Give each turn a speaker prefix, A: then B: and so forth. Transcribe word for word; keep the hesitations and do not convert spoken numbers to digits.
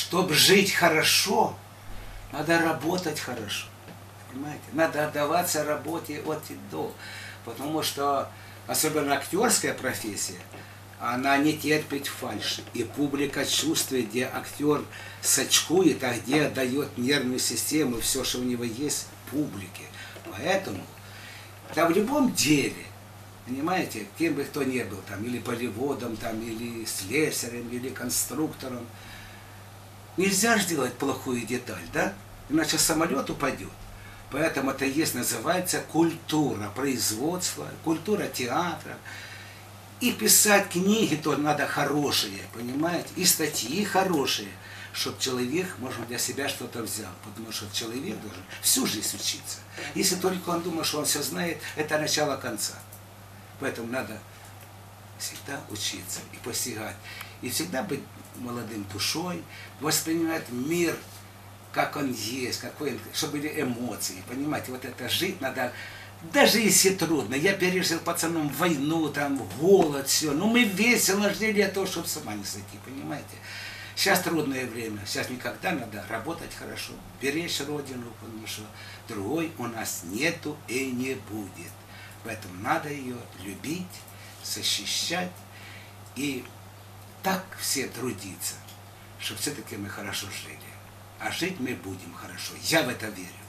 A: чтобы жить хорошо, надо работать хорошо. Понимаете? Надо отдаваться работе от и до. Потому что, особенно актерская профессия, она не терпит фальши. И публика чувствует, где актер сочкует, а где дает нервную систему, все, что у него есть, публике. Поэтому, да, в любом деле, понимаете, кем бы кто ни был, там, или полеводом, там, или слесарем, или конструктором, нельзя же делать плохую деталь, да? Иначе самолет упадет. Поэтому это есть, называется культура производства, культура театра. И писать книги тоже надо хорошие, понимаете? И статьи хорошие, чтобы человек, может, для себя что-то взял. Потому что человек должен всю жизнь учиться. Если только он думает, что он все знает, это начало конца. Поэтому надо всегда учиться и постигать. И всегда быть молодым душой, воспринимать мир, как он есть, какой он, чтобы были эмоции, понимаете, вот это жить надо, даже если трудно. Я пережил пацаном войну, там, голод, все, но мы весело жили для того, чтобы с ума не сойти, понимаете. Сейчас трудное время, сейчас никогда надо работать хорошо, беречь Родину, потому что другой у нас нету и не будет. Поэтому надо ее любить, защищать и так все трудиться, чтобы все-таки мы хорошо жили. А жить мы будем хорошо. Я в это верю.